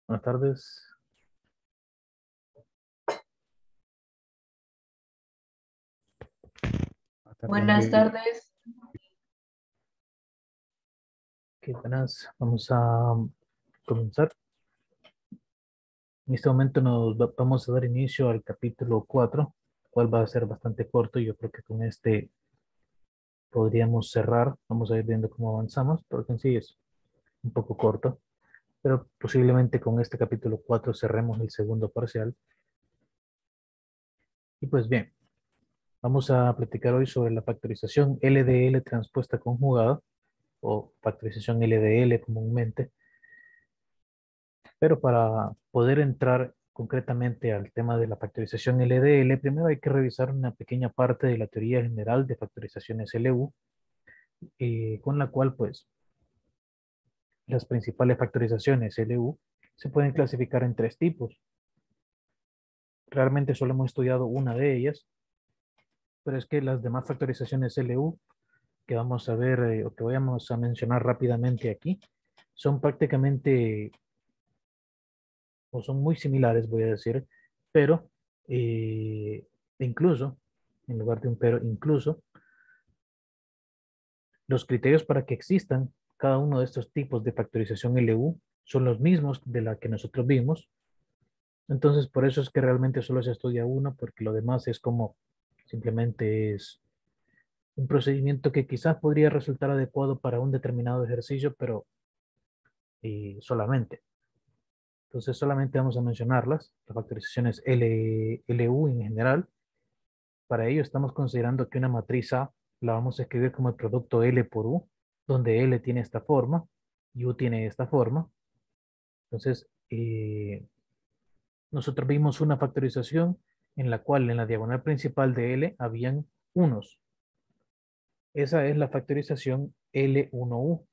Buenas tardes. Buenas Buenas tardes. tardes. Qué buenas. Vamos a comenzar. En este momento vamos a dar inicio al capítulo 4, el cual va a ser bastante corto. Yo creo que con este podríamos cerrar. Vamos a ir viendo cómo avanzamos, porque en sí es un poco corto, pero posiblemente con este capítulo 4 cerremos el segundo parcial. Y pues bien, vamos a platicar hoy sobre la factorización LDL transpuesta conjugada o factorización LDL comúnmente. Pero para poder entrar concretamente al tema de la factorización LDL, primero hay que revisar una pequeña parte de la teoría general de factorizaciones LU, con la cual pues las principales factorizaciones LU se pueden clasificar en tres tipos. Realmente solo hemos estudiado una de ellas, pero es que las demás factorizaciones LU que vamos a ver o que vamos a mencionar rápidamente aquí son prácticamente o son muy similares, voy a decir, pero incluso, en lugar de un pero, incluso, los criterios para que existan cada uno de estos tipos de factorización LU son los mismos de la que nosotros vimos. Entonces, por eso es que realmente solo se estudia uno, porque lo demás es como simplemente es un procedimiento que quizás podría resultar adecuado para un determinado ejercicio, pero solamente. Entonces, solamente vamos a mencionarlas, las factorizaciones LU en general. Para ello estamos considerando que una matriz A la vamos a escribir como el producto L por U, donde L tiene esta forma y U tiene esta forma. Entonces, nosotros vimos una factorización en la cual en la diagonal principal de L habían unos. Esa es la factorización L1U.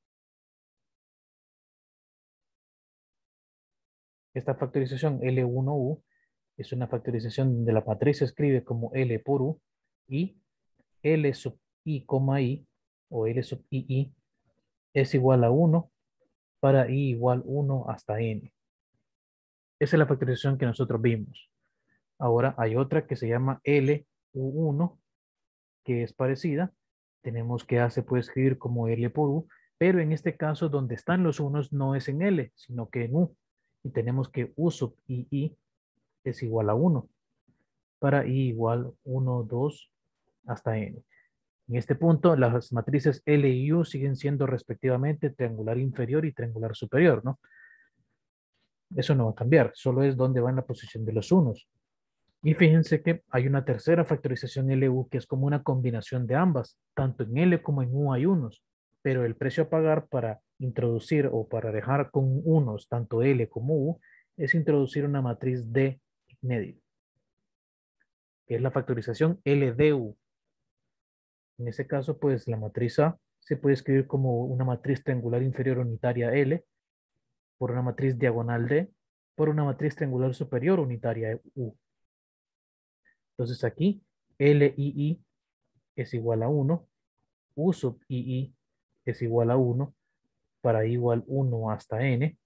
Esta factorización L1U es una factorización donde la matriz se escribe como L por U y L sub I, I o L sub II es igual a 1 para i igual 1 hasta n. Esa es la factorización que nosotros vimos. Ahora hay otra que se llama LU1, que es parecida. Tenemos que A se puede escribir como L por U, pero en este caso donde están los unos no es en L, sino que en U. Y tenemos que U sub I es igual a 1 para i igual 1, 2 hasta n. En este punto, las matrices L y U siguen siendo respectivamente triangular inferior y triangular superior, ¿no? Eso no va a cambiar, solo es donde va en la posición de los unos. Y fíjense que hay una tercera factorización LU que es como una combinación de ambas. Tanto en L como en U hay unos, pero el precio a pagar para introducir o para dejar con unos, tanto L como U, es introducir una matriz D medio, que es la factorización LDU. En ese caso, pues la matriz A se puede escribir como una matriz triangular inferior unitaria L por una matriz diagonal D por una matriz triangular superior unitaria U. Entonces aquí LII es igual a 1, U sub II es igual a 1 para i igual 1 hasta n,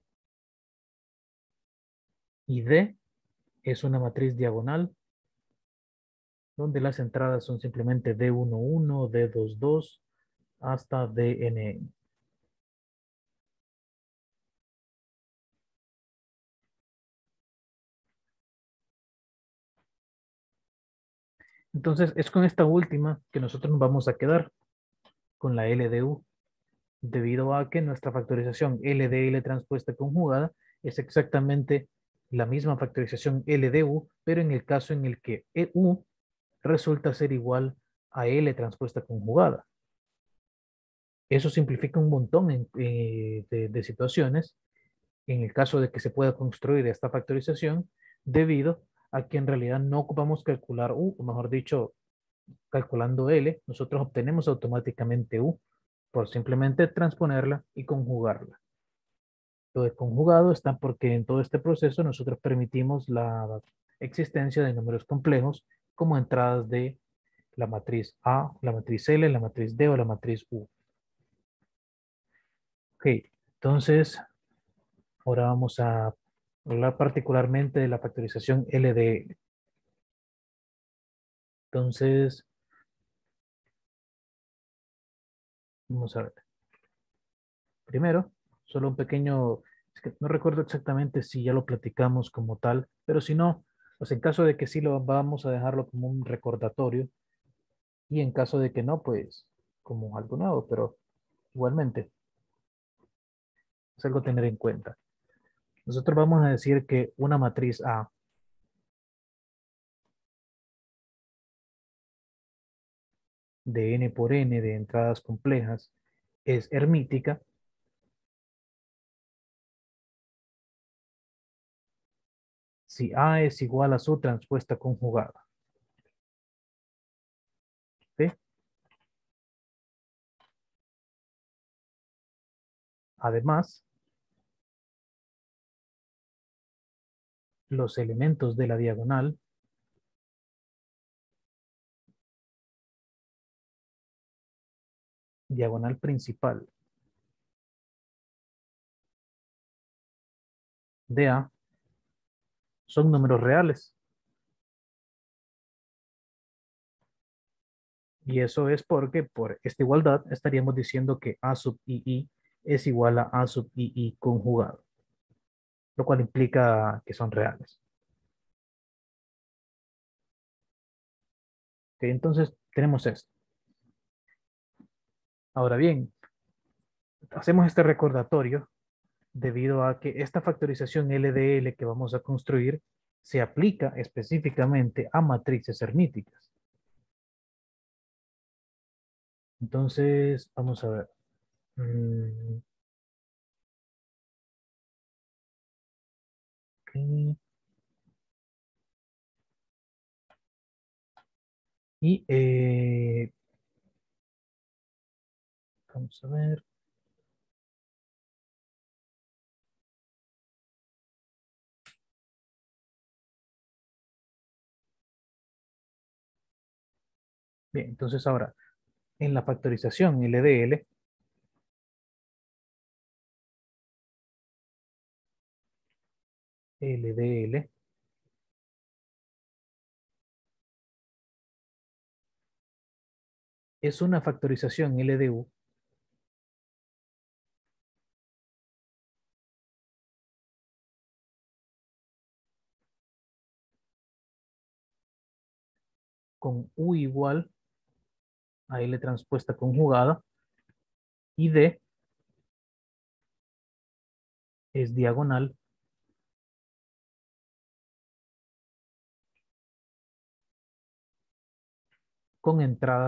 y D es una matriz diagonal donde las entradas son simplemente D11, D22 hasta Dn. Entonces es con esta última que nosotros nos vamos a quedar con la LDU, debido a que nuestra factorización LDL transpuesta conjugada es exactamente la misma factorización LDU, pero en el caso en el que EU resulta ser igual a L transpuesta conjugada. Eso simplifica un montón de situaciones en el caso de que se pueda construir esta factorización, debido a que en realidad no ocupamos calcular U, o mejor dicho, calculando L, nosotros obtenemos automáticamente U por simplemente transponerla y conjugarla. Lo de conjugado está porque en todo este proceso nosotros permitimos la existencia de números complejos como entradas de la matriz A, la matriz L, la matriz D o la matriz U. Ok, entonces Ahora vamos a hablar particularmente de la factorización L de L. Entonces, vamos a ver. Primero, solo un pequeño, es que no recuerdo exactamente si ya lo platicamos como tal, pero si no, pues en caso de que sí lo vamos a dejarlo como un recordatorio y en caso de que no, pues como algo nuevo, pero igualmente es algo a tener en cuenta. Nosotros vamos a decir que una matriz A de n por n de entradas complejas es hermítica si A es igual a su transpuesta conjugada. ¿Sí? Además, los elementos de la diagonal principal de A, son números reales. Y eso es porque por esta igualdad estaríamos diciendo que A sub II es igual a A sub II conjugado, lo cual implica que son reales. Ok, entonces tenemos esto. Ahora bien, hacemos este recordatorio debido a que esta factorización LDL que vamos a construir se aplica específicamente a matrices hermíticas. Entonces, vamos a ver. Mm, ok. Y vamos a ver. Bien, entonces ahora, en la factorización LDL, LDL es una factorización LDU con U igual a L transpuesta conjugada y D es diagonal con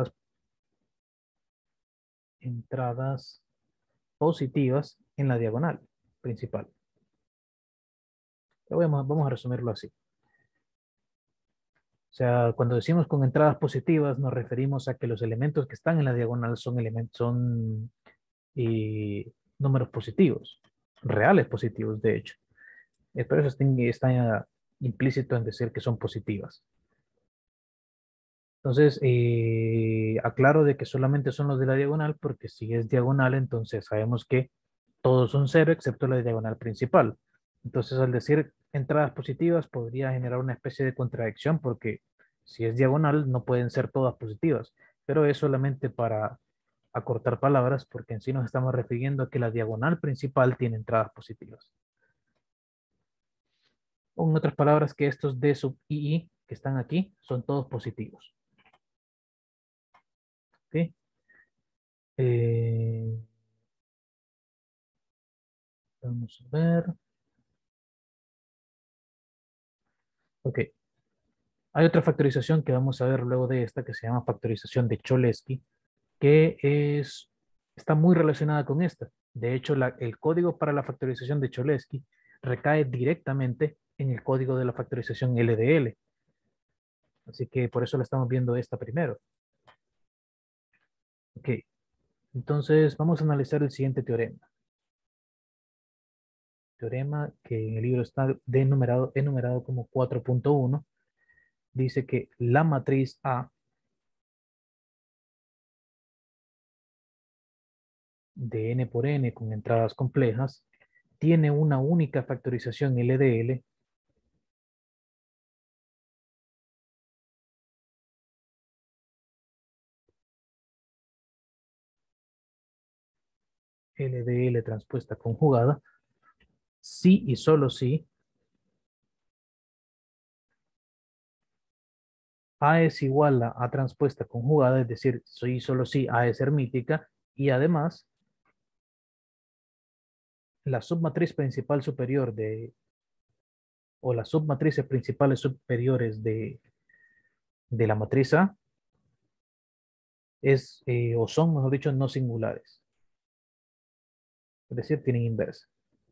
entradas positivas en la diagonal principal. Pero vamos a resumirlo así. O sea, cuando decimos con entradas positivas nos referimos a que los elementos que están en la diagonal son números positivos, reales positivos, de hecho. Pero eso está implícito en decir que son positivas. Entonces, aclaro de que solamente son los de la diagonal, porque si es diagonal, entonces sabemos que todos son cero excepto la diagonal principal. Entonces, al decir entradas positivas, podría generar una especie de contradicción, porque si es diagonal, no pueden ser todas positivas. Pero es solamente para acortar palabras, porque en sí nos estamos refiriendo a que la diagonal principal tiene entradas positivas. O en otras palabras, que estos D sub I que están aquí son todos positivos. ¿Ok? Eh, Vamos a ver. Ok. Hay otra factorización que vamos a ver luego de esta que se llama factorización de Cholesky, que está muy relacionada con esta. De hecho, el código para la factorización de Cholesky recae directamente en el código de la factorización LDL. Así que por eso la estamos viendo esta primero. Ok. Entonces vamos a analizar el siguiente teorema. Teorema que en el libro está enumerado como 4.1. Dice que la matriz A de n por n con entradas complejas tiene una única factorización L de L, L de L transpuesta conjugada, si y solo si A es igual a A transpuesta conjugada, es decir, si y solo si A es hermítica, y además la submatriz principal superior o las submatrices principales superiores de la matriz A o son, mejor dicho, no singulares. Es decir, tienen inversa.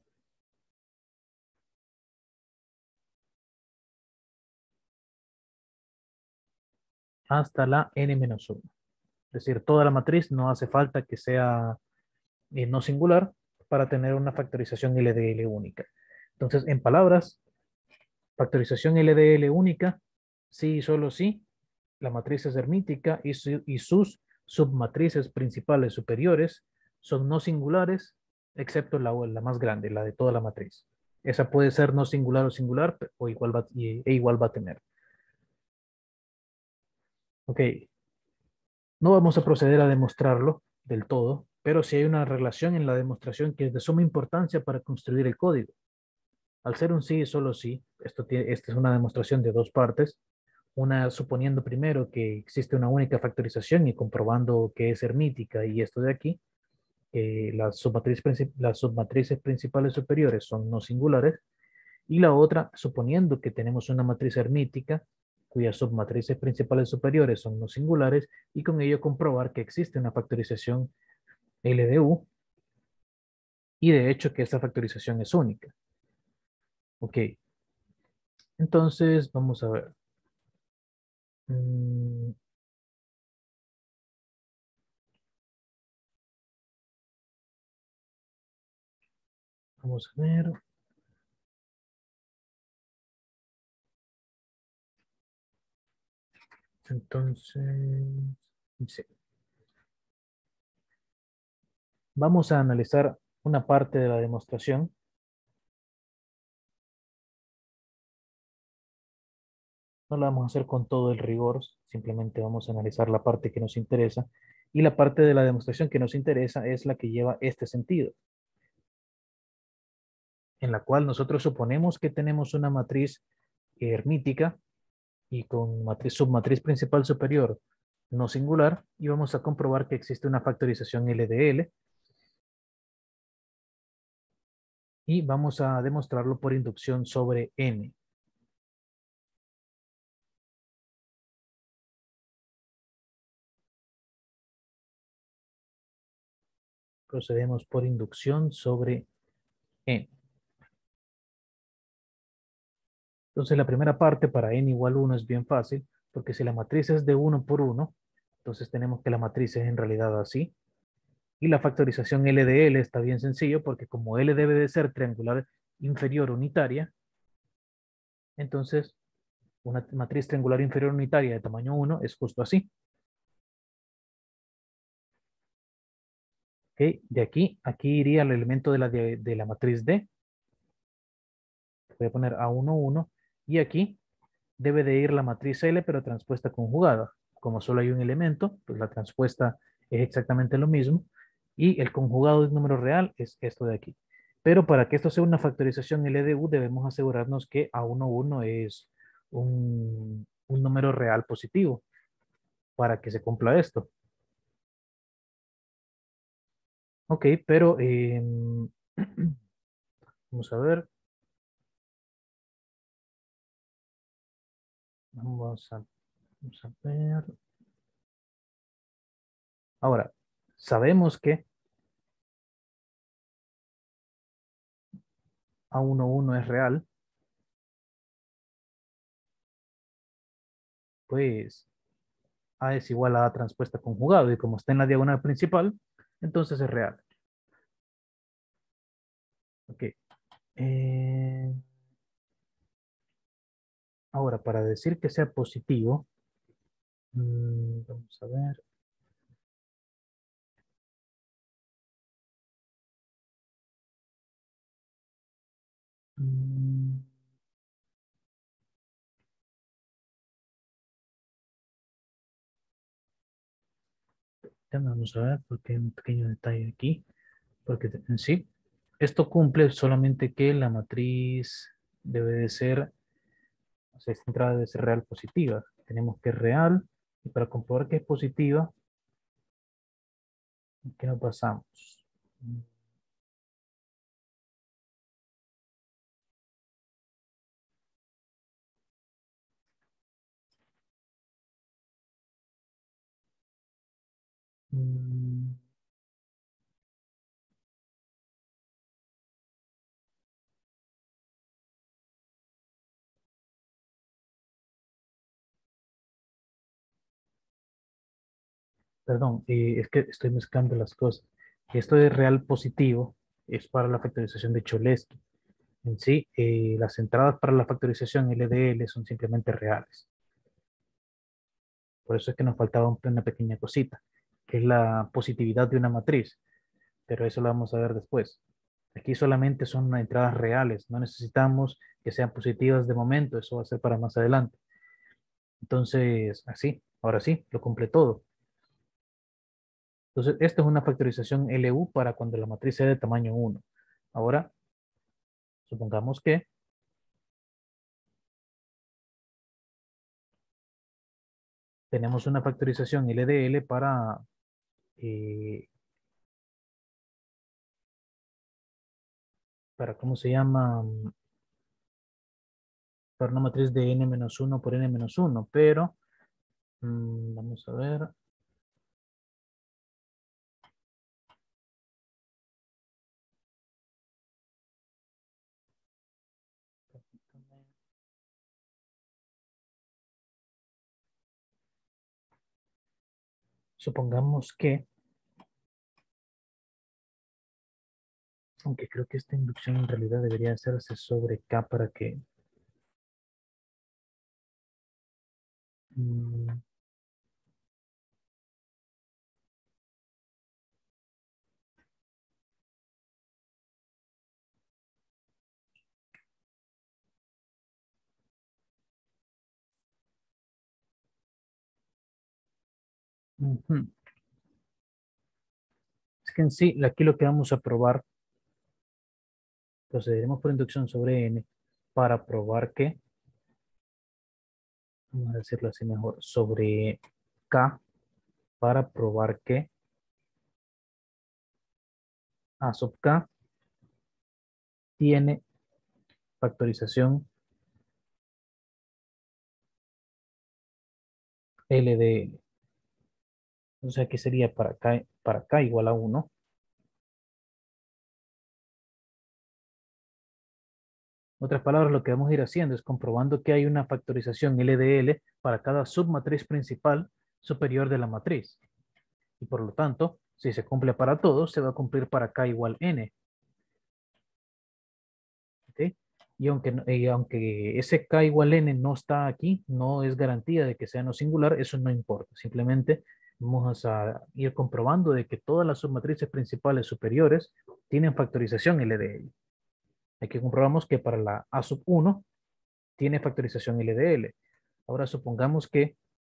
Hasta la n-1. Es decir, toda la matriz no hace falta que sea no singular para tener una factorización L de L única. Entonces, en palabras, factorización L de L única, sí y solo sí, la matriz es hermítica y sus submatrices principales superiores son no singulares, excepto la más grande, la de toda la matriz. Esa puede ser no singular o singular, o igual va a tener. Ok, no vamos a proceder a demostrarlo del todo, pero sí hay una relación en la demostración que es de suma importancia para construir el código. Al ser un sí y solo sí, esta es una demostración de dos partes. Una suponiendo primero que existe una única factorización y comprobando que es hermítica y esto de aquí, las submatrices principales superiores son no singulares, y la otra suponiendo que tenemos una matriz hermítica cuyas submatrices principales superiores son no singulares y con ello comprobar que existe una factorización L de U y de hecho que esta factorización es única. Ok, entonces vamos a ver. Mm, Vamos a ver. Entonces, sí. Vamos a analizar una parte de la demostración. No la vamos a hacer con todo el rigor, simplemente vamos a analizar la parte que nos interesa. Y la parte de la demostración que nos interesa es la que lleva este sentido, en la cual nosotros suponemos que tenemos una matriz hermítica y con submatriz principal superior no singular, y vamos a comprobar que existe una factorización L de L, y vamos a demostrarlo por inducción sobre N. Procedemos por inducción sobre N. Entonces la primera parte para n igual 1 es bien fácil, porque si la matriz es de 1 por 1, entonces tenemos que la matriz es en realidad así. Y la factorización L de L está bien sencillo, porque como L debe de ser triangular inferior unitaria, entonces una matriz triangular inferior unitaria de tamaño 1 es justo así. ¿Ok? De aquí iría el elemento de la matriz D. Voy a poner A1, 1. Y aquí debe de ir la matriz L, pero transpuesta conjugada. Como solo hay un elemento, pues la transpuesta es exactamente lo mismo. Y el conjugado de un número real es esto de aquí. Pero para que esto sea una factorización LDU, debemos asegurarnos que A11 es un número real positivo para que se cumpla esto. Ok, pero vamos a ver. Vamos a ver. Ahora, sabemos que A11 es real, pues A es igual a A transpuesta conjugado y como está en la diagonal principal, entonces es real. Ok. Eh, Ahora, para decir que sea positivo, vamos a ver. Ya vamos a ver porque hay un pequeño detalle aquí. Porque en sí, esto cumple solamente que la matriz debe de ser, o sea, esta entrada debe ser real positiva. Tenemos que es real y para comprobar que es positiva, ¿qué nos pasamos? Mm, Perdón, es que estoy mezclando las cosas. Esto de real positivo es para la factorización de Cholesky. En sí, las entradas para la factorización LDL son simplemente reales. Por eso es que nos faltaba una pequeña cosita, que es la positividad de una matriz, pero eso lo vamos a ver después. Aquí solamente son entradas reales, no necesitamos que sean positivas de momento, eso va a ser para más adelante. Entonces, así, ahora sí, lo cumple todo. Entonces, esta es una factorización LU para cuando la matriz sea de tamaño 1. Ahora, supongamos que tenemos una factorización LDL eh, ¿cómo se llama? Para una matriz de n-1 por n-1, pero vamos a ver. Supongamos que, aunque creo que esta inducción en realidad debería hacerse sobre K para que... mm, ujú. Es que en sí, aquí lo que vamos a probar, procederemos por inducción sobre N para probar que, vamos a decirlo así mejor, sobre K para probar que A sub K tiene factorización L de L. O sea que sería para K igual a 1. En otras palabras, lo que vamos a ir haciendo es comprobando que hay una factorización L de L para cada submatriz principal superior de la matriz. Y por lo tanto, si se cumple para todos, se va a cumplir para K igual N. ¿Ok? Y aunque ese K igual N no está aquí, no es garantía de que sea no singular, eso no importa. Simplemente vamos a ir comprobando de que todas las submatrices principales superiores tienen factorización L de L. Aquí comprobamos que para la A sub 1 tiene factorización L de L. Ahora supongamos que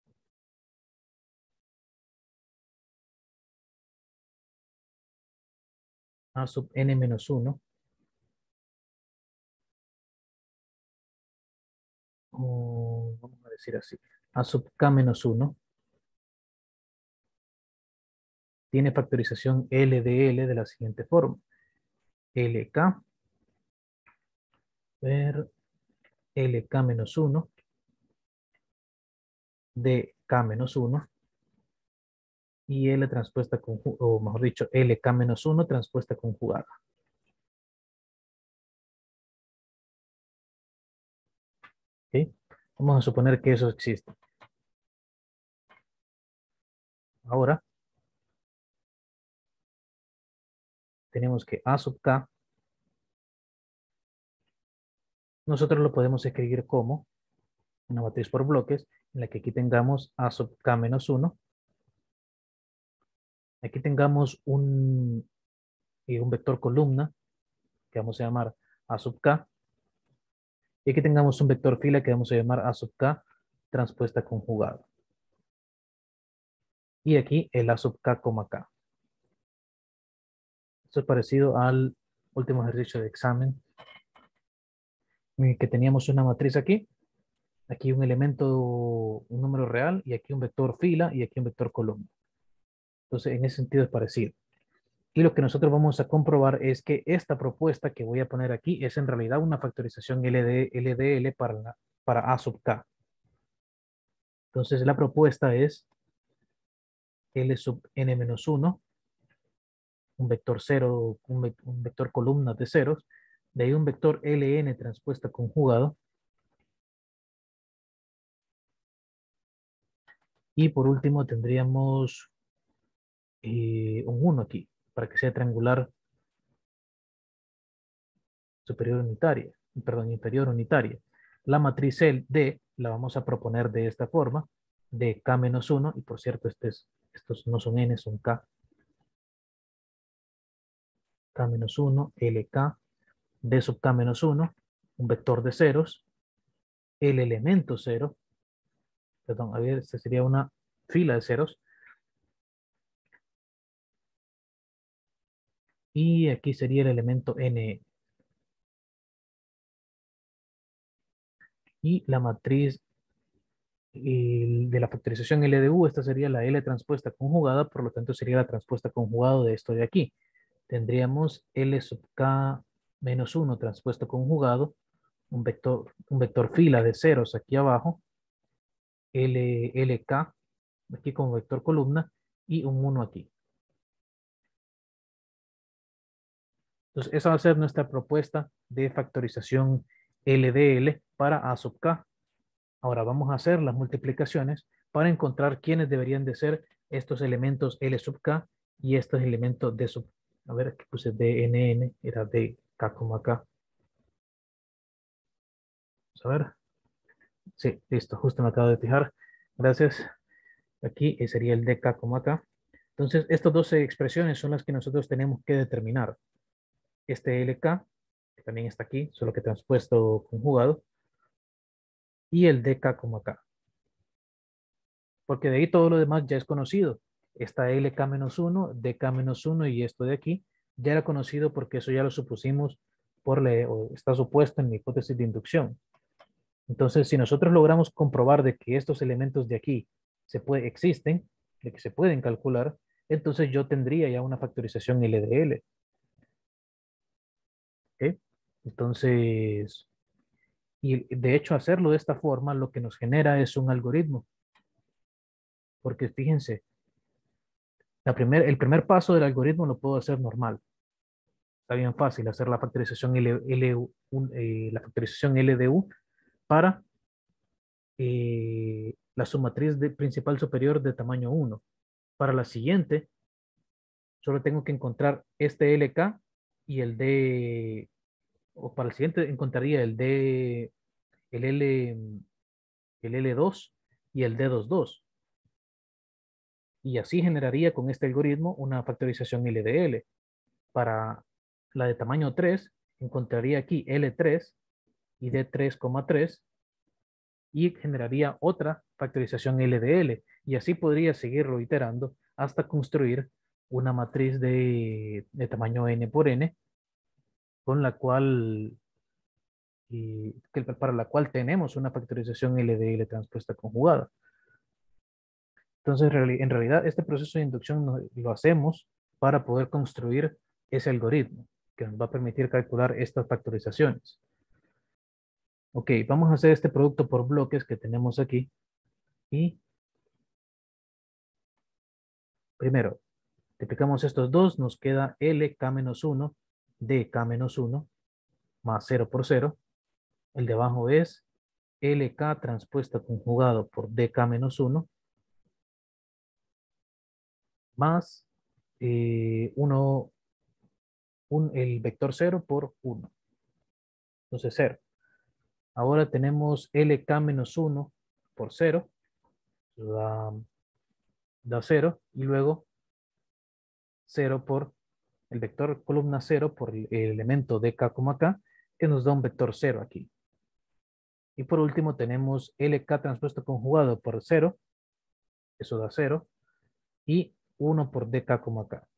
A sub n menos 1, o vamos a decir así, A sub k menos 1 tiene factorización L de L de la siguiente forma. LK ver LK menos 1 de K menos 1 y L transpuesta conjugada, o mejor dicho, LK menos 1 transpuesta conjugada. ¿Ok? Vamos a suponer que eso existe. Ahora tenemos que A sub K, nosotros lo podemos escribir como una matriz por bloques, en la que aquí tengamos A sub K menos 1. Aquí tengamos un vector columna que vamos a llamar A sub K. Y aquí tengamos un vector fila que vamos a llamar A sub K transpuesta conjugada. Y aquí el A sub K, K. Esto es parecido al último ejercicio de examen, que teníamos una matriz aquí. Aquí un elemento, un número real, y aquí un vector fila, y aquí un vector columna. Entonces, en ese sentido es parecido. Y lo que nosotros vamos a comprobar es que esta propuesta que voy a poner aquí es en realidad una factorización LDL para A sub K. Entonces, la propuesta es L sub n-1, un vector cero, un vector columna de ceros, de ahí un vector Ln transpuesta conjugado, y por último tendríamos un 1 aquí, para que sea triangular superior unitaria, perdón, inferior unitaria. La matriz D la vamos a proponer de esta forma, de K menos 1, y por cierto, estos no son N, son K. K menos 1, LK, D sub K menos 1, un vector de ceros, el elemento 0, perdón, a ver, esta sería una fila de ceros, y aquí sería el elemento N. Y la matriz de la factorización L de U, esta sería la L transpuesta conjugada, por lo tanto sería la transpuesta conjugada de esto de aquí. Tendríamos L sub K menos 1 transpuesto conjugado, un vector fila de ceros aquí abajo, LK aquí como vector columna, y un 1 aquí. Entonces, esa va a ser nuestra propuesta de factorización LDL para A sub K. Ahora vamos a hacer las multiplicaciones para encontrar quiénes deberían de ser estos elementos L sub K y estos elementos D sub. A ver, aquí puse DNN, era de K, K. Vamos a ver. Sí, listo, justo me acabo de fijar. Gracias. Aquí sería el DK, K. Entonces, estas 12 expresiones son las que nosotros tenemos que determinar. Este LK, que también está aquí, solo que transpuesto conjugado, y el DK, K. Porque de ahí todo lo demás ya es conocido. Está LK-1, DK-1 y esto de aquí ya era conocido porque eso ya lo supusimos o está supuesto en mi hipótesis de inducción. Entonces, si nosotros logramos comprobar de que estos elementos de aquí existen, de que se pueden calcular, entonces yo tendría ya una factorización LDL. ¿Ok? Entonces, y de hecho hacerlo de esta forma lo que nos genera es un algoritmo. Porque fíjense, el primer paso del algoritmo lo puedo hacer normal. Está bien fácil hacer la factorización la factorización LDU para la sumatriz principal superior de tamaño 1. Para la siguiente, solo tengo que encontrar este LK y el D, o para el siguiente encontraría el L, el L2 y el D22. Y así generaría con este algoritmo una factorización LDL. Para la de tamaño 3, encontraría aquí L3 y D3,3 y generaría otra factorización LDL. Y así podría seguirlo iterando hasta construir una matriz de tamaño n por n, con la cual, para la cual tenemos una factorización LDL transpuesta conjugada. Entonces, en realidad, este proceso de inducción lo hacemos para poder construir ese algoritmo que nos va a permitir calcular estas factorizaciones. Ok, vamos a hacer este producto por bloques que tenemos aquí. Y primero, multiplicamos estos dos, nos queda LK-1, DK-1, más 0 por 0. El de abajo es LK transpuesta conjugado por DK-1, más 1, el vector 0 por 1. Entonces 0. Ahora tenemos LK-1 por 0, da 0, y luego 0 por el vector columna 0 por el elemento DK, K, que nos da un vector 0 aquí. Y por último tenemos LK transpuesto conjugado por 0, eso da 0, y 1 por dk, k.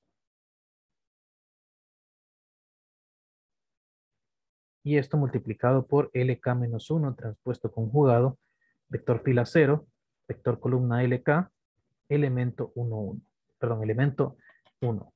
Y esto multiplicado por LK menos 1 transpuesto conjugado, vector fila 0, vector columna LK, elemento 1, 1. Perdón, elemento 1.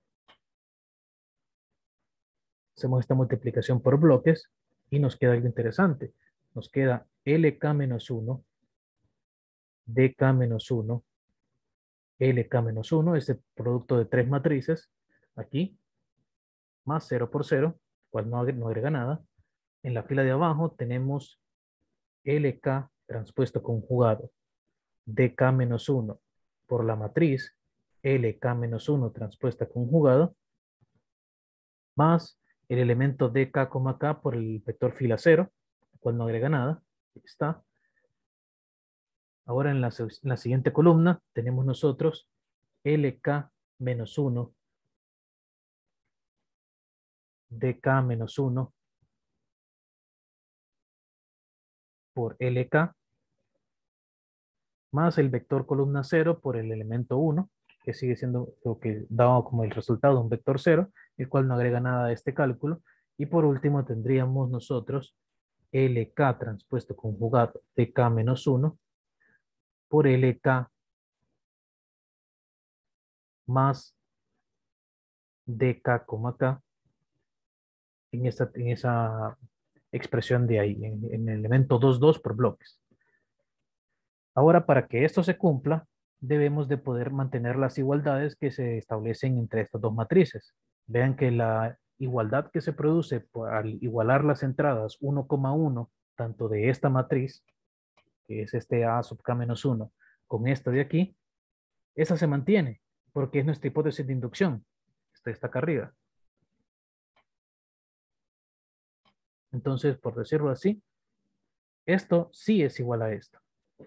Hacemos esta multiplicación por bloques y nos queda algo interesante. Nos queda LK menos 1, DK menos 1, LK menos 1, este producto de tres matrices, aquí, más 0 por 0, cual no agrega nada. En la fila de abajo tenemos LK transpuesto conjugado, DK menos 1 por la matriz LK menos 1 transpuesta conjugado, más el elemento DK, K por el vector fila 0, cual no agrega nada. Aquí está. Ahora en la siguiente columna tenemos nosotros LK menos 1, DK menos 1 por LK, más el vector columna 0 por el elemento 1, que sigue siendo lo que da como el resultado de un vector 0, el cual no agrega nada a este cálculo. Y por último tendríamos nosotros LK transpuesto conjugado DK menos 1 por LK más DK, K en esa expresión de ahí, en el elemento 2, 2 por bloques. Ahora, para que esto se cumpla, debemos de poder mantener las igualdades que se establecen entre estas dos matrices. Vean que la igualdad que se produce al igualar las entradas 1,1, tanto de esta matriz, que es este A sub K menos 1, con esta de aquí, esa se mantiene, porque es nuestra hipótesis de inducción. Esta está acá arriba. Entonces, por decirlo así, esto sí es igual a esto.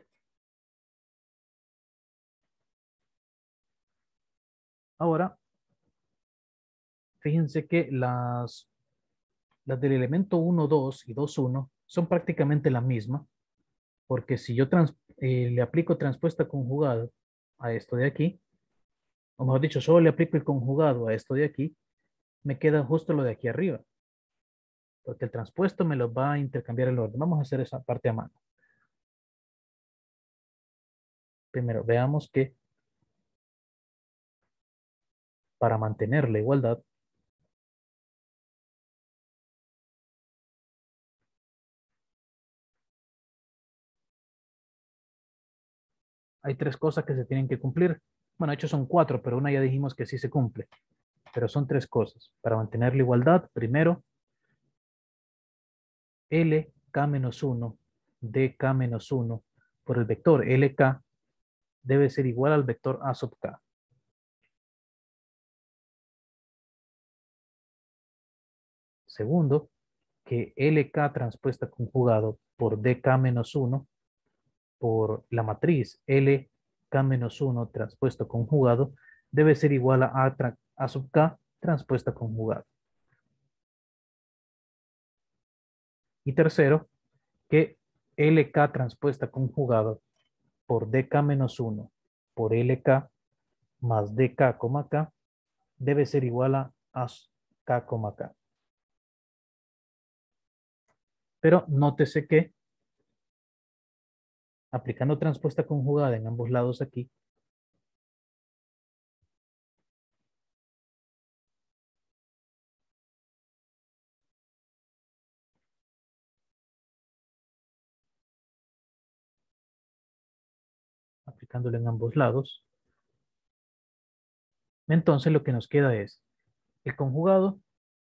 Ahora, fíjense que las del elemento 1, 2 y 2, 1 son prácticamente la misma, porque si yo le aplico transpuesta conjugada a esto de aquí, o mejor dicho, solo le aplico el conjugado a esto de aquí, me queda justo lo de aquí arriba, porque el transpuesto me lo va a intercambiar el orden. Vamos a hacer esa parte a mano. Primero, veamos que para mantener la igualdad, hay tres cosas que se tienen que cumplir. Bueno, de hecho son cuatro, pero una ya dijimos que sí se cumple. Pero son tres cosas. Para mantener la igualdad, primero, LK-1, DK-1 por el vector LK debe ser igual al vector A sub K. Segundo, que LK transpuesta conjugado por DK-1 por la matriz LK-1 transpuesto conjugado debe ser igual a A sub K transpuesta conjugado. Y tercero, que LK transpuesta conjugado por DK-1 por LK más DK, K debe ser igual a K, K. Pero nótese que aplicando transpuesta conjugada en ambos lados aquí, aplicándolo en ambos lados, entonces lo que nos queda es el conjugado,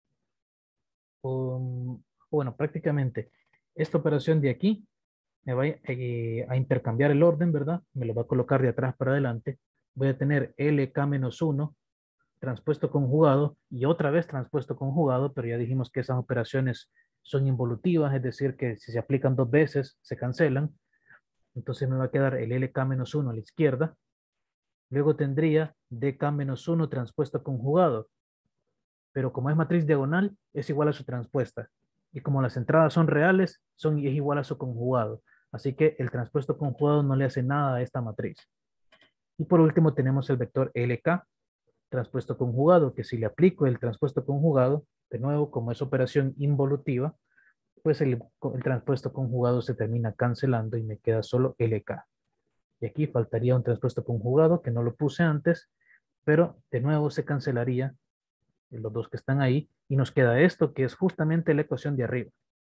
o bueno, prácticamente esta operación de aquí me va a intercambiar el orden, ¿verdad? Me lo va a colocar de atrás para adelante. Voy a tener LK-1 transpuesto conjugado y otra vez transpuesto conjugado, pero ya dijimos que esas operaciones son involutivas, es decir, que si se aplican dos veces se cancelan. Entonces me va a quedar el LK-1 a la izquierda. Luego tendría DK-1 transpuesto conjugado, pero como es matriz diagonal, es igual a su transpuesta. Y como las entradas son reales, es igual a su conjugado. Así que el transpuesto conjugado no le hace nada a esta matriz. Y por último tenemos el vector LK, transpuesto conjugado, que si le aplico el transpuesto conjugado, de nuevo, como es operación involutiva, pues el transpuesto conjugado se termina cancelando y me queda solo LK. Y aquí faltaría un transpuesto conjugado que no lo puse antes, pero de nuevo se cancelaría los dos que están ahí y nos queda esto que es justamente la ecuación de arriba.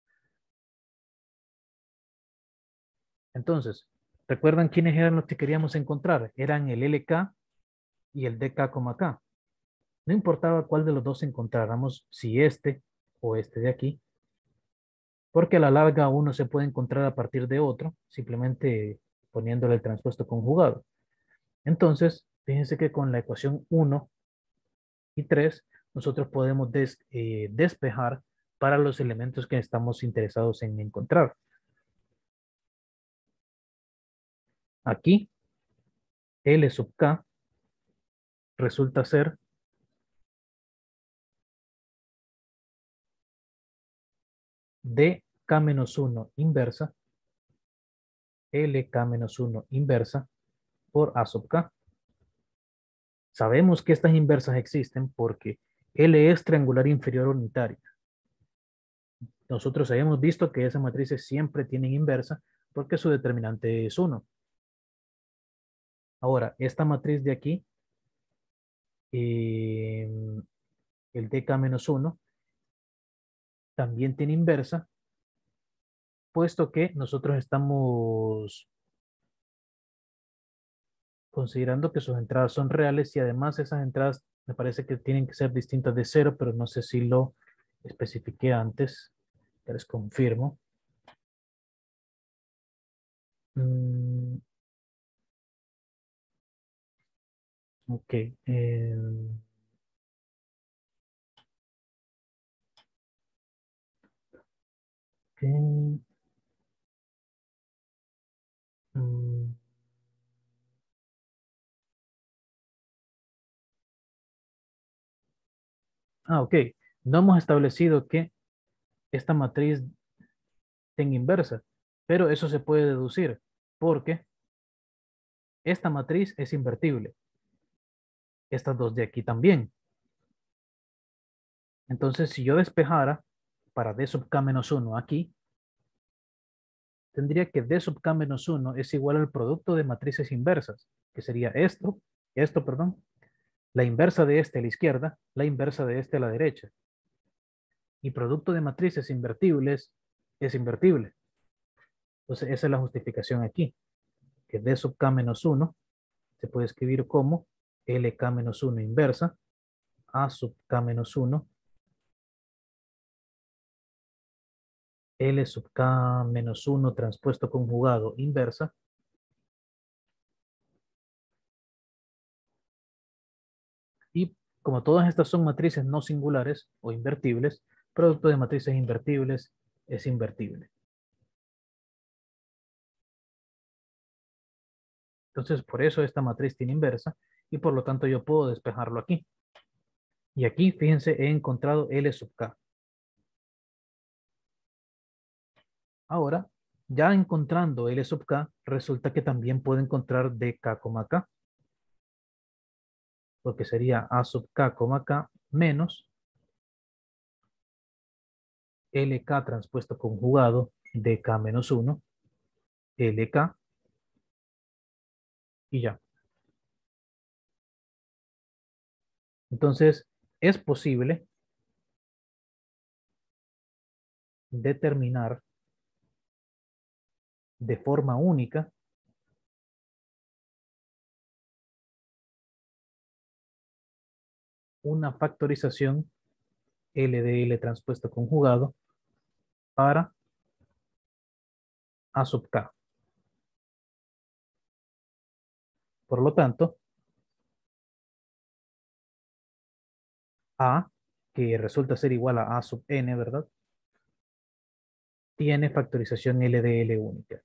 Entonces, ¿recuerdan quiénes eran los que queríamos encontrar? Eran el LK y el DK, K. No importaba cuál de los dos encontráramos, si este o este de aquí, porque a la larga uno se puede encontrar a partir de otro, simplemente poniéndole el transpuesto conjugado. Entonces, fíjense que con la ecuación 1 y 3, nosotros podemos despejar para los elementos que estamos interesados en encontrar. Aquí, L sub K resulta ser dk-1 inversa, lk-1 inversa por A sub K. Sabemos que estas inversas existen porque L es triangular inferior unitaria. Nosotros habíamos visto que esas matrices siempre tienen inversa porque su determinante es 1. Ahora, esta matriz de aquí, eh, el dk-1, también tiene inversa, puesto que nosotros estamos considerando que sus entradas son reales y además esas entradas me parece que tienen que ser distintas de 0, pero no sé si lo especifiqué antes. Ya les confirmo. Mm, ok. Ok, mm, ok. No hemos establecido que esta matriz tenga inversa, pero eso se puede deducir porque esta matriz es invertible. Estas dos de aquí también. Entonces, si yo despejara para d sub k menos 1 aquí, tendría que d sub k menos 1 es igual al producto de matrices inversas, que sería esto, perdón, la inversa de este a la izquierda, la inversa de este a la derecha. Y producto de matrices invertibles es invertible. Entonces, esa es la justificación aquí, que d sub k menos 1 se puede escribir como lk menos 1 inversa, a sub k menos 1, L sub K menos 1 transpuesto conjugado inversa. Y como todas estas son matrices no singulares o invertibles, producto de matrices invertibles es invertible. Entonces, por eso esta matriz tiene inversa y por lo tanto yo puedo despejarlo aquí. Y aquí, fíjense, he encontrado L sub K. Ahora, ya encontrando L sub K, resulta que también puedo encontrar dk, K, porque sería A sub K, K menos LK transpuesto conjugado dk menos 1, LK, y ya. Entonces, es posible determinar de forma única una factorización L de L transpuesto conjugado para A sub K. Por lo tanto, A, que resulta ser igual a sub n, ¿verdad? Tiene factorización L de L única.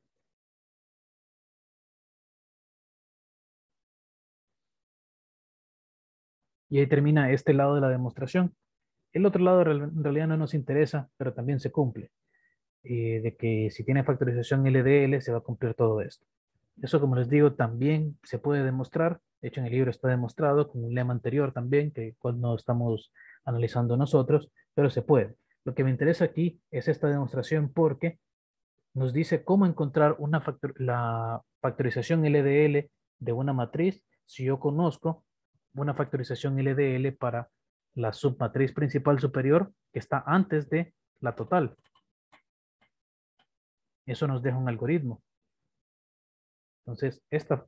Y ahí termina este lado de la demostración. El otro lado en realidad no nos interesa, pero también se cumple. De que si tiene factorización L de L, se va a cumplir todo esto. Eso, como les digo, también se puede demostrar. De hecho, en el libro está demostrado con un lema anterior también, que cuando estamos analizando nosotros, pero se puede. Lo que me interesa aquí es esta demostración porque nos dice cómo encontrar la factorización LDL de una matriz si yo conozco una factorización LDL para la submatriz principal superior que está antes de la total. Eso nos deja un algoritmo. Entonces,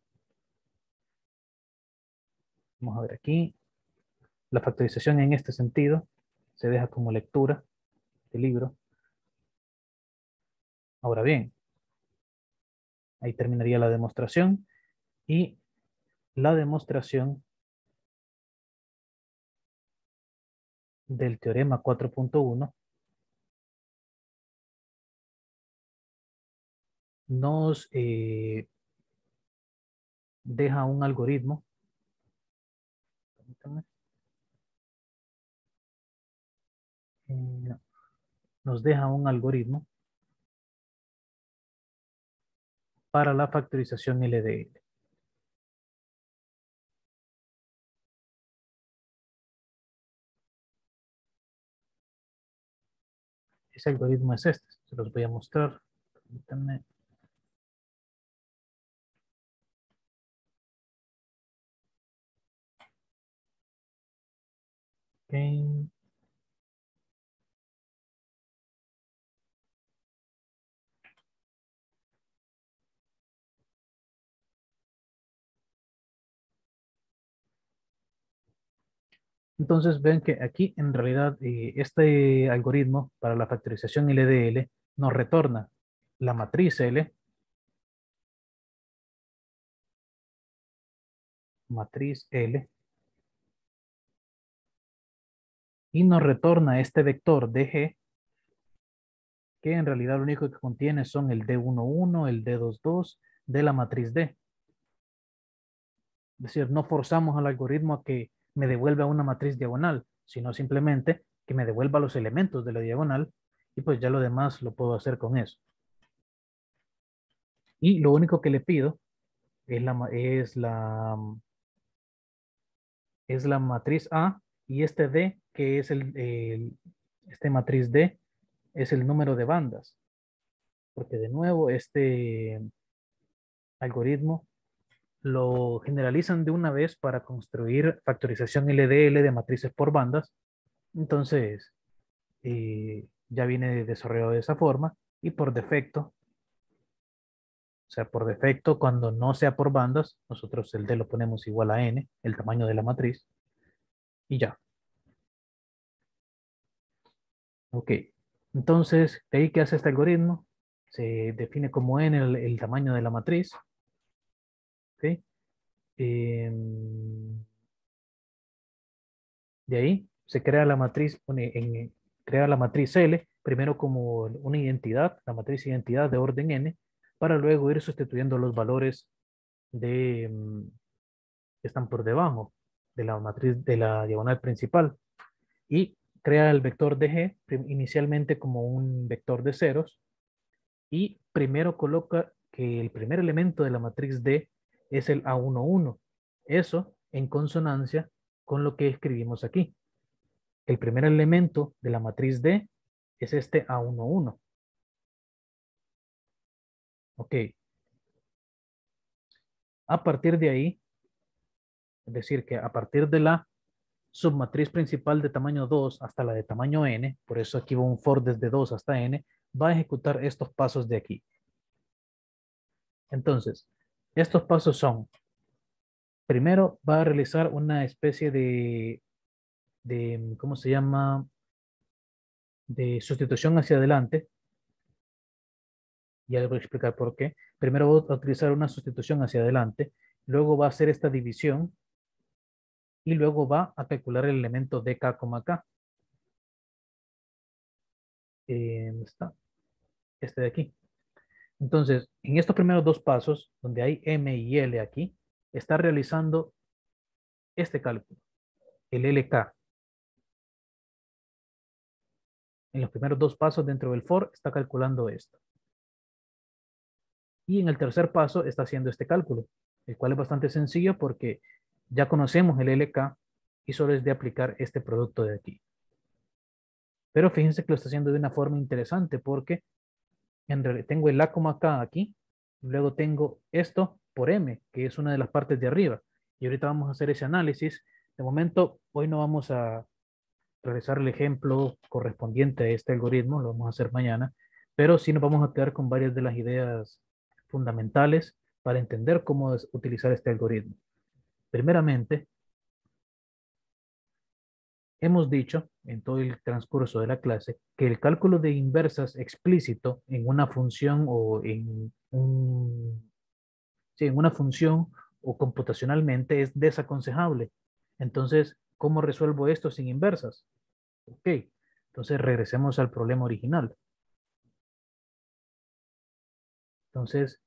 vamos a ver aquí, la factorización en este sentido se deja como lectura del libro. Ahora bien, ahí terminaría la demostración y la demostración del teorema 4.1 nos deja un algoritmo. Permítanme. No, nos deja un algoritmo para la factorización LDL. Ese algoritmo es este, se los voy a mostrar. Permítanme. Ok. Entonces ven que aquí en realidad este algoritmo para la factorización LDL nos retorna la matriz L, y nos retorna este vector DG, que en realidad lo único que contiene son el D11, el D22 de la matriz D. Es decir, no forzamos al algoritmo a que me devuelva una matriz diagonal, sino simplemente que me devuelva los elementos de la diagonal y pues ya lo demás lo puedo hacer con eso. Y lo único que le pido es la matriz A y este D, que es este matriz D, es el número de bandas. Porque de nuevo, este algoritmo lo generalizan de una vez para construir factorización LDL de matrices por bandas. Entonces, ya viene desarrollado de esa forma y por defecto, o sea, por defecto, cuando no sea por bandas, nosotros el D lo ponemos igual a N, el tamaño de la matriz, y ya. Ok. Entonces, de ahí que hace este algoritmo, se define como N el tamaño de la matriz. Ok. De ahí se crea la matriz, crea la matriz L, primero como una identidad, la matriz identidad de orden n, para luego ir sustituyendo los valores que están por debajo de la matriz de la diagonal principal. Y crea el vector de G inicialmente como un vector de ceros y primero coloca que el primer elemento de la matriz D es el A11. Eso en consonancia con lo que escribimos aquí. El primer elemento de la matriz D es este A11. Ok. A partir de ahí, es decir, que a partir de la submatriz principal de tamaño 2 hasta la de tamaño n, por eso aquí va un for desde 2 hasta n, va a ejecutar estos pasos de aquí. Entonces, estos pasos son, primero va a realizar una especie ¿cómo se llama? De sustitución hacia adelante. Ya les voy a explicar por qué. Primero voy a utilizar una sustitución hacia adelante, luego va a hacer esta división y luego va a calcular el elemento de k, k. ¿Dónde está? Este de aquí. Entonces, en estos primeros dos pasos, donde hay m y l aquí, está realizando este cálculo, el LK. En los primeros dos pasos dentro del for está calculando esto. Y en el tercer paso está haciendo este cálculo, el cual es bastante sencillo porque ya conocemos el LK y solo es de aplicar este producto de aquí. Pero fíjense que lo está haciendo de una forma interesante porque en realidad tengo el A como acá aquí, y luego tengo esto por M, que es una de las partes de arriba. Y ahorita vamos a hacer ese análisis. De momento, hoy no vamos a realizar el ejemplo correspondiente a este algoritmo, lo vamos a hacer mañana, pero sí nos vamos a quedar con varias de las ideas fundamentales para entender cómo utilizar este algoritmo. Primeramente, hemos dicho en todo el transcurso de la clase que el cálculo de inversas explícito en una función o sí, en una función o computacionalmente es desaconsejable. Entonces, ¿cómo resuelvo esto sin inversas? Ok, entonces regresemos al problema original. Entonces,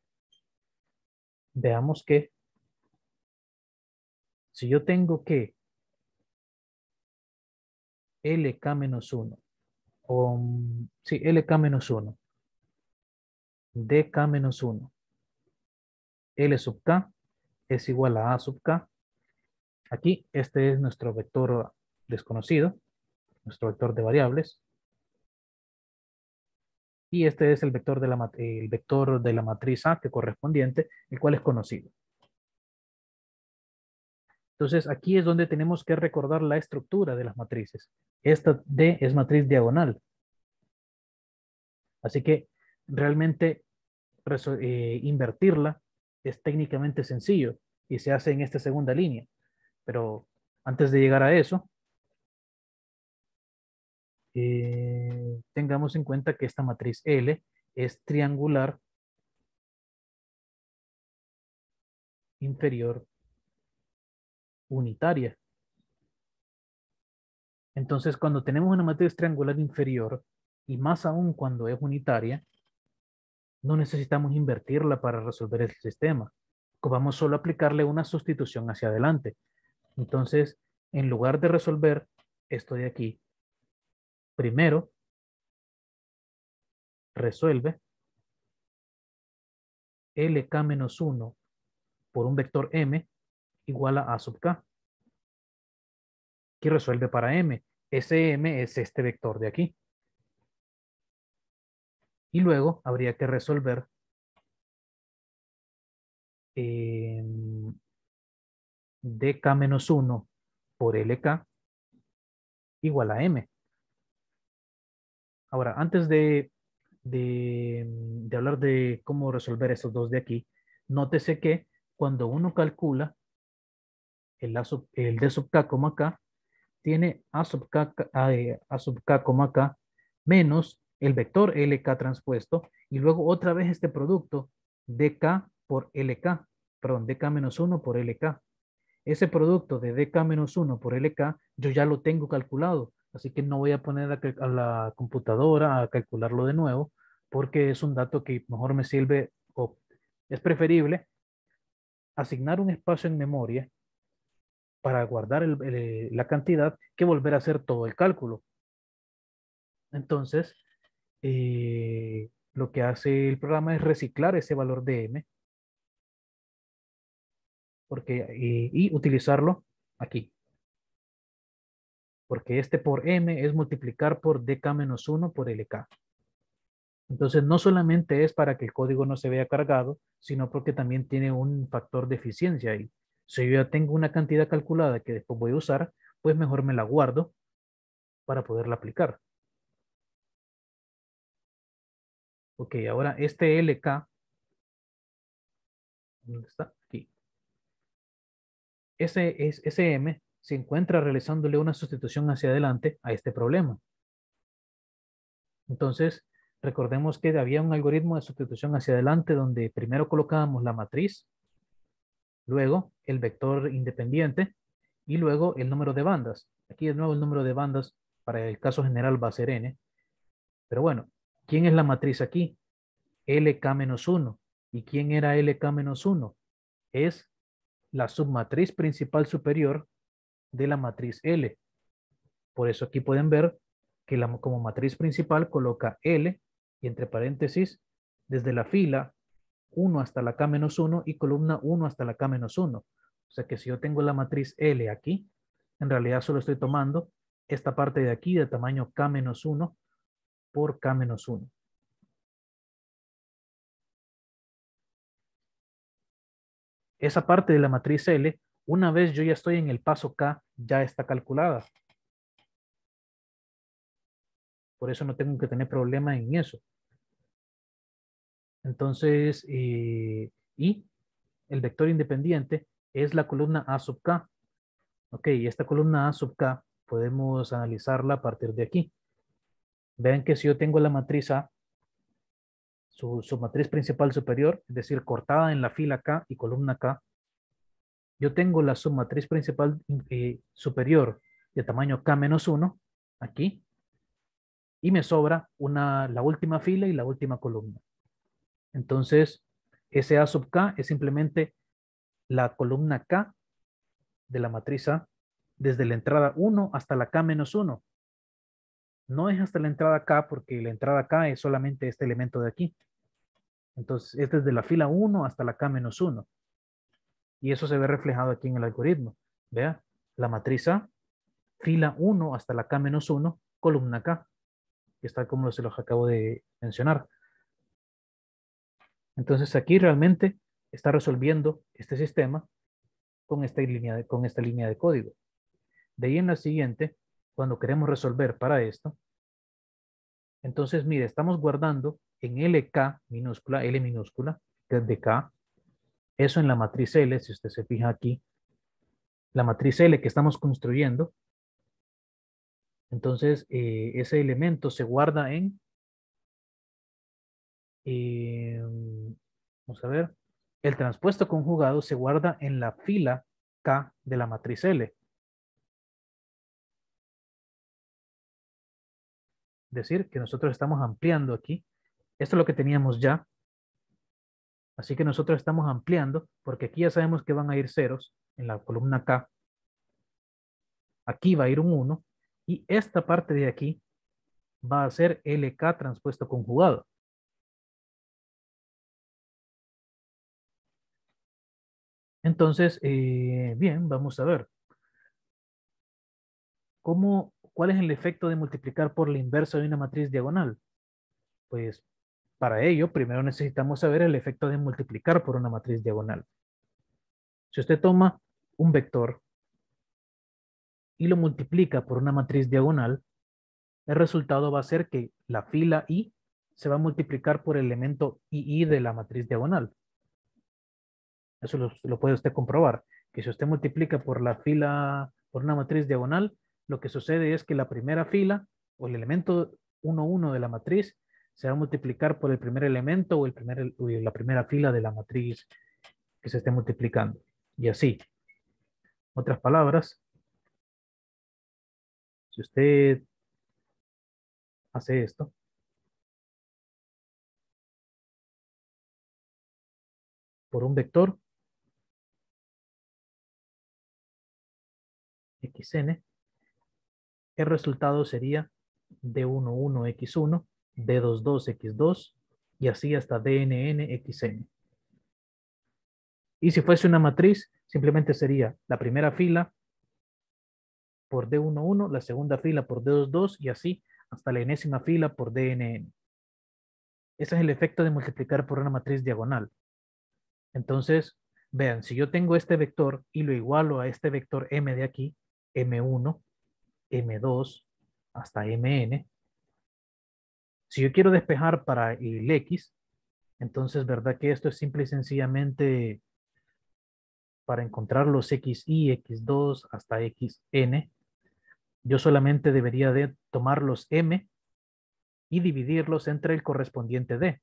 veamos que si yo tengo que LK-1, o sí, LK-1, DK-1, L sub K es igual a A sub K. Aquí, este es nuestro vector desconocido, nuestro vector de variables. Y este es el vector el vector de la matriz A que correspondiente, el cual es conocido. Entonces, aquí es donde tenemos que recordar la estructura de las matrices. Esta D es matriz diagonal. Así que realmente invertirla es técnicamente sencillo y se hace en esta segunda línea. Pero antes de llegar a eso, tengamos en cuenta que esta matriz L es triangular inferior unitaria. Entonces, cuando tenemos una matriz triangular inferior, y más aún cuando es unitaria, no necesitamos invertirla para resolver el sistema. Vamos solo a aplicarle una sustitución hacia adelante. Entonces, en lugar de resolver esto de aquí, primero resuelve LK-1 por un vector M igual a sub K. Aquí resuelve para M. Ese M es este vector de aquí. Y luego habría que resolver DK-1 por LK igual a M. Ahora, antes de hablar de cómo resolver estos dos de aquí, nótese que cuando uno calcula el D sub K, K, tiene A sub K, A sub K, K menos el vector LK transpuesto y luego otra vez este producto DK por LK, perdón, DK-1 por LK. Ese producto de DK-1 por LK yo ya lo tengo calculado, así que no voy a poner a la computadora a calcularlo de nuevo porque es un dato que mejor me sirve o es preferible asignar un espacio en memoria para guardar la cantidad que volver a hacer todo el cálculo. Entonces, lo que hace el programa es reciclar ese valor de M y utilizarlo aquí. Porque este por M es multiplicar por DK-1 por LK. Entonces, no solamente es para que el código no se vea cargado, sino porque también tiene un factor de eficiencia ahí. Si yo ya tengo una cantidad calculada que después voy a usar, pues mejor me la guardo para poderla aplicar. Ok, ahora este LK, ¿dónde está? Aquí. Ese M se encuentra realizándole una sustitución hacia adelante a este problema. Entonces, recordemos que había un algoritmo de sustitución hacia adelante donde primero colocábamos la matriz, luego el vector independiente y luego el número de bandas. Aquí de nuevo el número de bandas para el caso general va a ser n. Pero bueno, ¿quién es la matriz aquí? LK-1. ¿Y quién era LK-1? Es la submatriz principal superior de la matriz L. Por eso aquí pueden ver que como matriz principal coloca L y entre paréntesis, desde la fila 1 hasta la k menos 1 y columna 1 hasta la k menos 1. O sea que si yo tengo la matriz L aquí, en realidad solo estoy tomando esta parte de aquí de tamaño k menos 1 por k menos 1. Esa parte de la matriz L, una vez yo ya estoy en el paso K, ya está calculada. Por eso no tengo que tener problema en eso. Entonces, y el vector independiente es la columna A sub K. Ok, esta columna A sub K podemos analizarla a partir de aquí. Vean que si yo tengo la matriz A, su matriz principal superior, es decir, cortada en la fila K y columna K, yo tengo la submatriz principal superior de tamaño K menos 1, aquí, y me sobra la última fila y la última columna. Entonces, ese A sub K es simplemente la columna K de la matriz A desde la entrada 1 hasta la K menos 1. No es hasta la entrada K porque la entrada K es solamente este elemento de aquí. Entonces, es desde la fila 1 hasta la K menos 1. Y eso se ve reflejado aquí en el algoritmo. Vea, la matriz A, fila 1 hasta la K menos 1, columna K. Que está como se los acabo de mencionar. Entonces aquí realmente está resolviendo este sistema con esta línea de código. De ahí en la siguiente, cuando queremos resolver para esto, entonces mire, estamos guardando en LK minúscula, L minúscula, que es de K, eso en la matriz L, si usted se fija aquí, la matriz L que estamos construyendo, entonces ese elemento se guarda en, eh, vamos a ver, el transpuesto conjugado se guarda en la fila K de la matriz L. Es decir, que nosotros estamos ampliando aquí. Esto es lo que teníamos ya. Así que nosotros estamos ampliando, porque aquí ya sabemos que van a ir ceros en la columna K. Aquí va a ir un 1. Y esta parte de aquí va a ser LK transpuesto conjugado. Entonces, bien, vamos a ver. ¿Cuál es el efecto de multiplicar por la inversa de una matriz diagonal? Pues para ello, primero necesitamos saber el efecto de multiplicar por una matriz diagonal. Si usted toma un vector y lo multiplica por una matriz diagonal, el resultado va a ser que la fila I se va a multiplicar por el elemento II de la matriz diagonal. Eso lo puede usted comprobar, que si usted multiplica por la fila, por una matriz diagonal, lo que sucede es que la primera fila o el elemento 1, 1 de la matriz se va a multiplicar por el primer elemento o la primera fila de la matriz que se esté multiplicando. Y así. Otras palabras, si usted hace esto, por un vector xn, el resultado sería D11x1, D22x2 y así hasta DNNxn. Y si fuese una matriz, simplemente sería la primera fila por D11, la segunda fila por D22 y así hasta la enésima fila por DNN. Ese es el efecto de multiplicar por una matriz diagonal. Entonces, vean, si yo tengo este vector y lo igualo a este vector m de aquí, m1, m2, hasta mn, si yo quiero despejar para el x, entonces, ¿verdad que esto es simple y sencillamente para encontrar los xi, x2 hasta xn? Yo solamente debería de tomar los m y dividirlos entre el correspondiente d.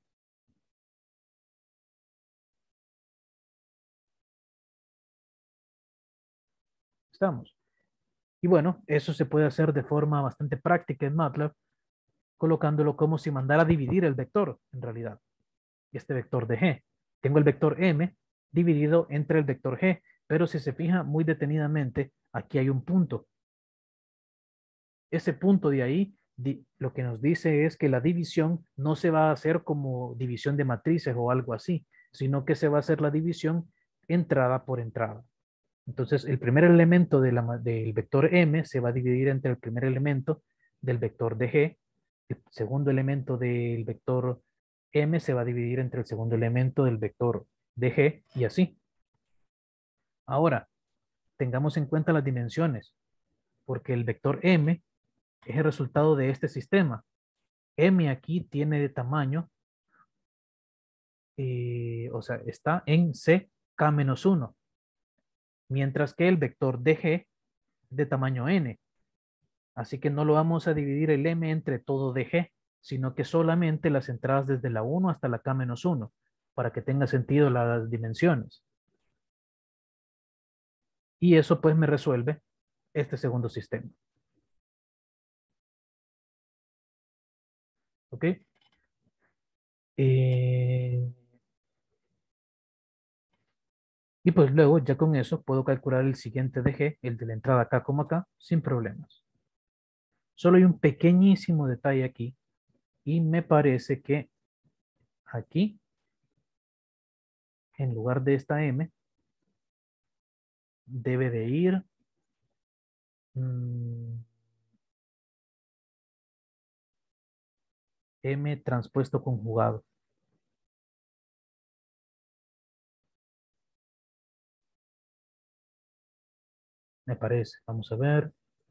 ¿Estamos? Y bueno, eso se puede hacer de forma bastante práctica en MATLAB, colocándolo como si mandara a dividir el vector, en realidad. Este vector de g. Tengo el vector m dividido entre el vector g, pero si se fija muy detenidamente, aquí hay un punto. Ese punto de ahí lo que nos dice es que la división no se va a hacer como división de matrices o algo así, sino que se va a hacer la división entrada por entrada. Entonces, el primer elemento del vector m se va a dividir entre el primer elemento del vector dg, el segundo elemento del vector m se va a dividir entre el segundo elemento del vector dg y así. Ahora, tengamos en cuenta las dimensiones, porque el vector m es el resultado de este sistema. M aquí tiene de tamaño, o sea, está en ck-1, mientras que el vector dg es de tamaño n. Así que no lo vamos a dividir el m entre todo dg, sino que solamente las entradas desde la 1 hasta la k-1, para que tenga sentido las dimensiones. Y eso pues me resuelve este segundo sistema. ¿Ok? Y pues luego, ya con eso, puedo calcular el siguiente dg, el de la entrada acá como acá, sin problemas. Solo hay un pequeñísimo detalle aquí, y me parece que aquí, en lugar de esta m, debe de ir m transpuesto conjugado. Me parece. Vamos a ver.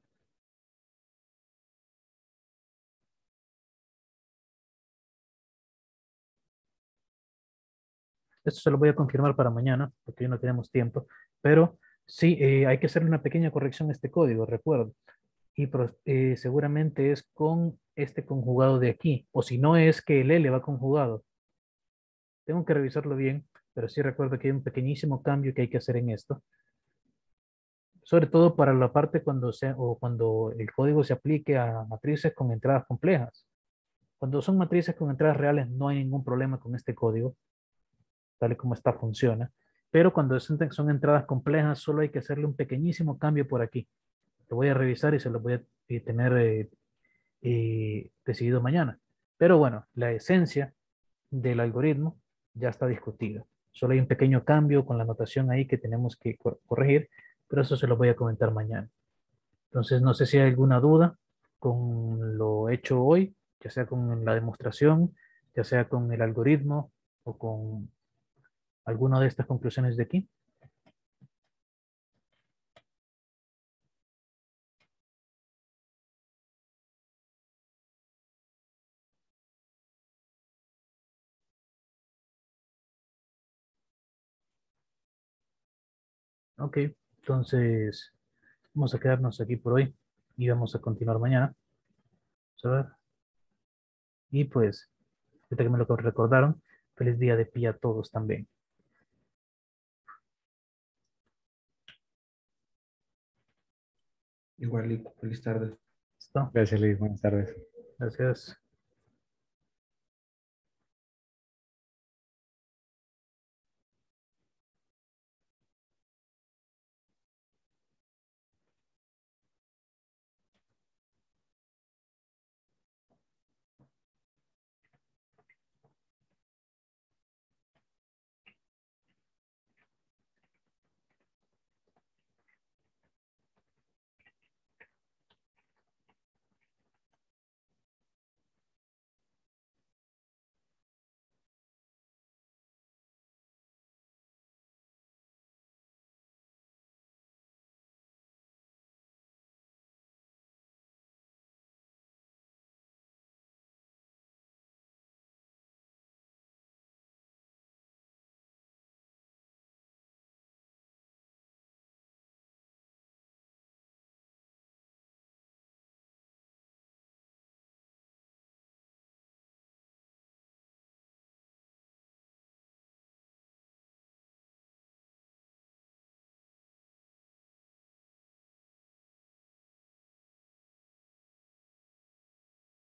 Esto se lo voy a confirmar para mañana, porque hoy no tenemos tiempo. Pero sí, hay que hacer una pequeña corrección a este código, recuerdo. Y seguramente es con este conjugado de aquí. O si no es que el L va conjugado. Tengo que revisarlo bien, pero sí recuerdo que hay un pequeñísimo cambio que hay que hacer en esto. Sobre todo para la parte cuando el código se aplique a matrices con entradas complejas. Cuando son matrices con entradas reales no hay ningún problema con este código, tal y como está funciona. Pero cuando son entradas complejas solo hay que hacerle un pequeñísimo cambio por aquí. Lo voy a revisar y se lo voy a tener decidido mañana. Pero bueno, la esencia del algoritmo ya está discutida. Solo hay un pequeño cambio con la notación ahí que tenemos que corregir, pero eso se lo voy a comentar mañana. Entonces, no sé si hay alguna duda con lo hecho hoy, ya sea con la demostración, ya sea con el algoritmo o con alguna de estas conclusiones de aquí. Ok, entonces vamos a quedarnos aquí por hoy y vamos a continuar mañana. Vamos a ver. Y pues, ahorita que me lo recordaron, feliz día de Pi a todos también. Igual, feliz tarde. ¿Listo? Gracias, Luis. Buenas tardes. Gracias.